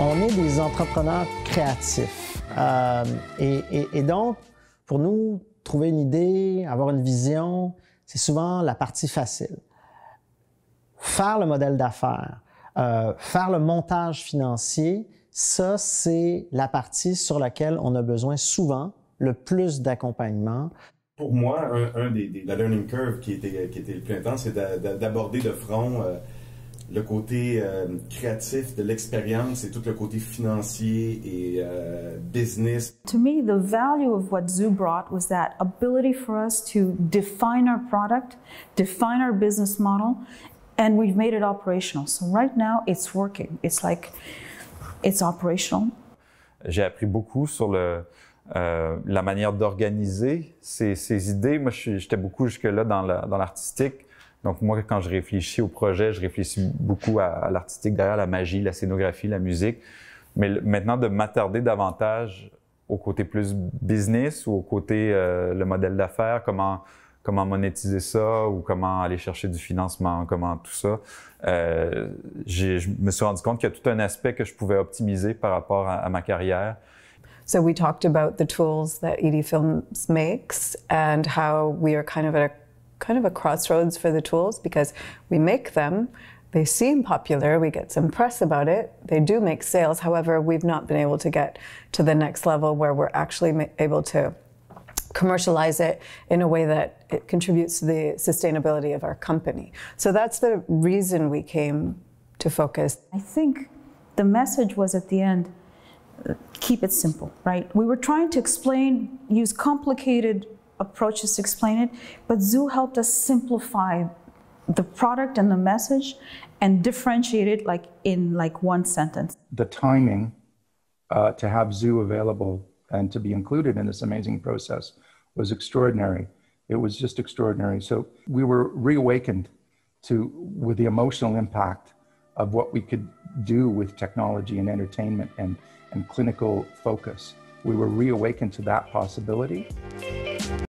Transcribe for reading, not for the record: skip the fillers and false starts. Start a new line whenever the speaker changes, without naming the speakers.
On est des entrepreneurs créatifs. Et donc, pour nous, trouver une idée, avoir une vision, c'est souvent la partie facile. Faire le modèle d'affaires, faire le montage financier, ça, c'est la partie sur laquelle on a besoin souvent le plus d'accompagnement.
Pour moi, la learning curve qui était le plus intense, c'est d'aborder de front le côté créatif de l'expérience et tout le côté financier et business.
To me, the value of what Zoo brought was that ability for us to define our product, define our business model, and we've made it operational. So right now, it's working. It's like, it's operational.
J'ai appris beaucoup sur la manière d'organiser ces idées. Moi, j'étais beaucoup jusque-là dans l'artistique. Donc, moi, quand je réfléchis au projet, je réfléchis beaucoup à l'artistique derrière, la magie, la scénographie, la musique. Mais maintenant, de m'attarder davantage au côté plus business ou au côté le modèle d'affaires, comment monétiser ça ou comment aller chercher du financement, comment tout ça. Je me suis rendu compte qu'il y a tout un aspect que je pouvais optimiser par rapport à ma carrière.
So we talked about the tools that ED Films makes and how we are kind of a crossroads for the tools because we make them, they seem popular, we get some press about it, they do make sales. However, we've not been able to get to the next level where we're actually able to commercialize it in a way that it contributes to the sustainability of our company. So that's the reason we came to Focus.
I think the message was at the end, keep it simple, right? We were trying to use complicated approaches to explain it, but Zoo helped us simplify the product and the message and differentiate it in one sentence.
The timing to have Zoo available and to be included in this amazing process was extraordinary. It was just extraordinary. So we were reawakened with the emotional impact of what we could do with technology and entertainment and clinical focus. We were reawakened to that possibility.